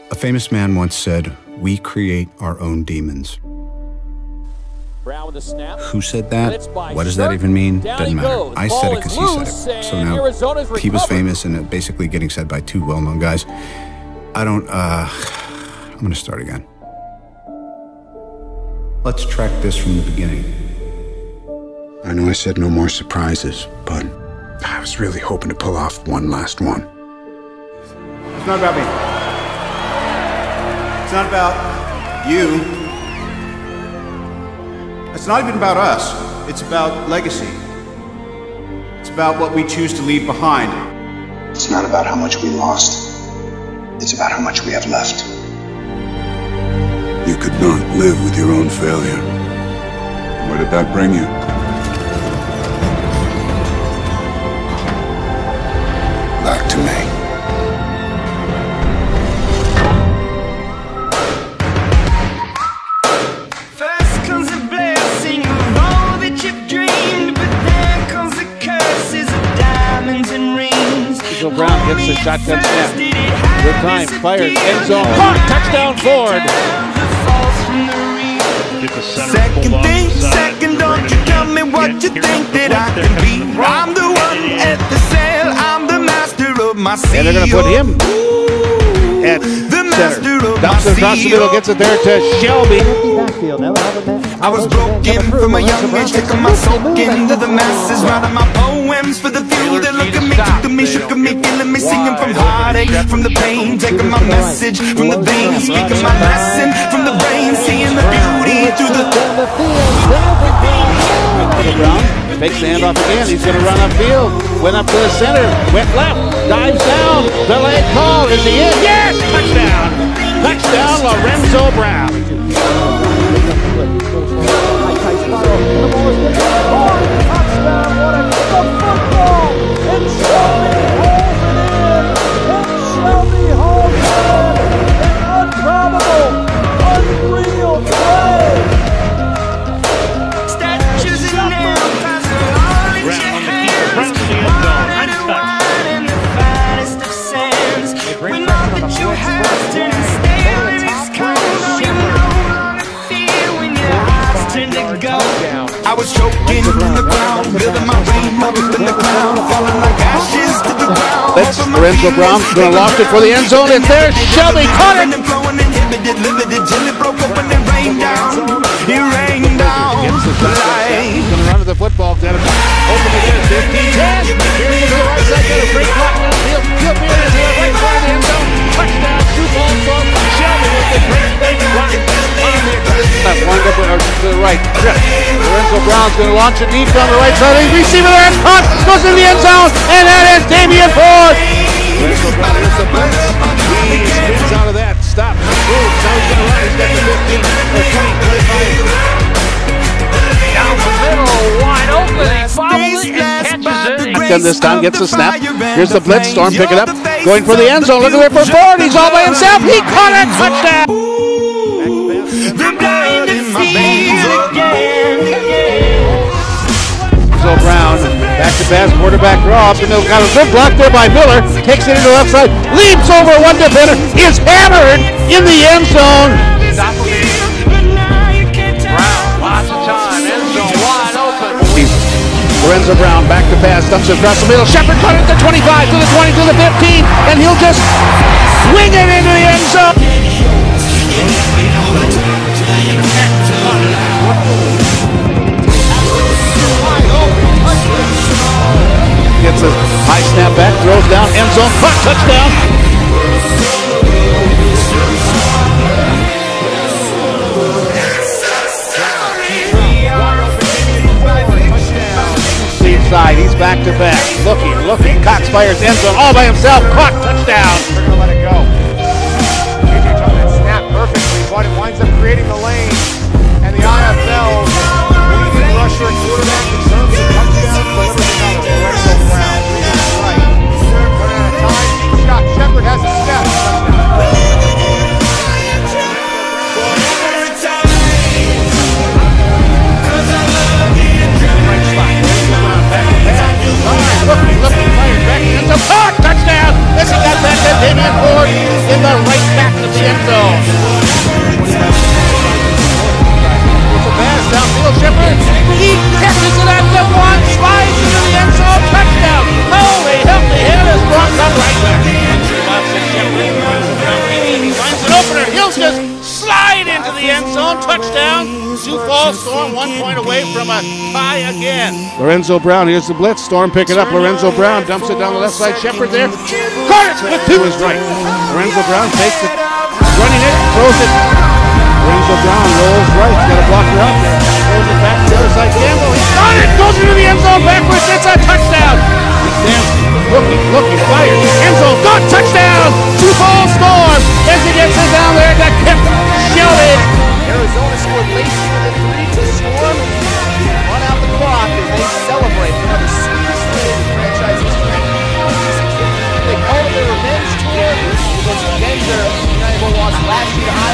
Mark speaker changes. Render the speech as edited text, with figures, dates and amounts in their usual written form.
Speaker 1: A famous man once said, "We create our own demons." Who said that? What does that even mean? Doesn't matter. I said it because he said it. So now he was famous and basically getting said by two well-known guys. I'm gonna start again. Let's track this from the beginning. I know I said no more surprises, but I was really hoping to pull off one last one. It's not about me. It's not about you. It's not even about us. It's about legacy. It's about what we choose to leave behind.
Speaker 2: It's not about how much we lost. It's about how much we have left.
Speaker 3: You could not live with your own failure. Where did that bring you?
Speaker 2: Back to me.
Speaker 4: Brown gets the shotgun snap. Good time, fires, end zone, caught, touchdown Ford.
Speaker 5: Second, don't you tell me what you think that I can be. I'm the one at the sail, I'm the master of my sea.
Speaker 4: And they're going to put him at center. Dumps it across the middle, gets it there to Shelby.
Speaker 5: I was broken from a young age, taking my soul into the masses, writing my poems for the few that look at me, took to me, shook at me, feeling me, singing from heartache, from the pain, taking my message from the veins, speaking my lesson from the brain, seeing the beauty through the
Speaker 4: Brown fakes the handoff again. He's going to run upfield. Went up to the center. Went left. Dives down. Delayed call. Is he in? Yes! Touchdown! Touchdown, Lorenzo Brown.
Speaker 5: I was choking in the ground, building my dream up in the ground, falling like ashes to the ground.
Speaker 4: Let's Lorenzo Brown going to loft it for the end zone. It's there. Shelby caught it.
Speaker 5: Limited till it broke up and it rained down. It rained down.
Speaker 4: He's going to run to the football. Open again. 15-10. Here he is to the right side. Got a great block downfield. He'll be in the right side of the end zone. Touchdown. 2 balls from Shelby with the great big block. Wind up to the right. Lorenzo Brown's going to launch it deep down the right side. The receiver there, caught, goes in the end zone, and that is Damian Ford. Lorenzo Brown is the blitz. He spins out of that. Stop. Moves. Now he's going to run. He's got the 15 or 20, 25.
Speaker 6: Down the middle, wide open. He follows it and catches it.
Speaker 4: Then this time gets the snap. Here's the blitz. Storm pick it up. Going for the end zone. Look at there for Ford. He's all by himself. He caught it. Touchdown. So Brown, back to pass, quarterback draw up the middle, got a good block there by Miller, takes it into the left side, leaps over one defender, is hammered in the end zone.
Speaker 6: Brown, lots of time, end zone wide open.
Speaker 4: Lorenzo Brown back to pass, dumps it across the middle, Shepard cut it to 25, to the 20, to the 15, and he'll just swing it into the end zone. Gets a high snap back, throws down, end zone, caught, touchdown. Lead side, he's back to back, looking, Cox fires, end zone, all by himself, caught, touchdown.
Speaker 7: They're going to let it go. J.J. took that snap perfectly, but it winds up creating the lane, and the IFL leading rusher and quarterback deserves a touchdown, delivers another. Lorenzo Brown, right. Put in a time, deep shot. Shepard has a step.
Speaker 4: Looking, fires back, touchdown. This he got back to opener. He'll just slide into the end zone. Touchdown. Sioux Falls Storm 1 point away from a tie again. Lorenzo Brown, here's the blitz. Storm pick it up. Lorenzo Brown dumps it down the left side. Shepard there. Caught it to his right. Lorenzo Brown takes it. Running it. Throws it. Lorenzo Brown rolls right. He's got a blocker out there. Throws it back to the other side. Campbell. He's got it. Goes into the end zone backwards. It's a touchdown. He's dancing. Looking, fired. End zone. Good touchdown. Sioux Falls Storm. As he gets it down there. Got kept shielded.
Speaker 8: Arizona scored late with a 3 to Storm. Run out the clock as they celebrate another sweetest win in franchise history. They call it their revenge tour because avenge their undeniable loss last year.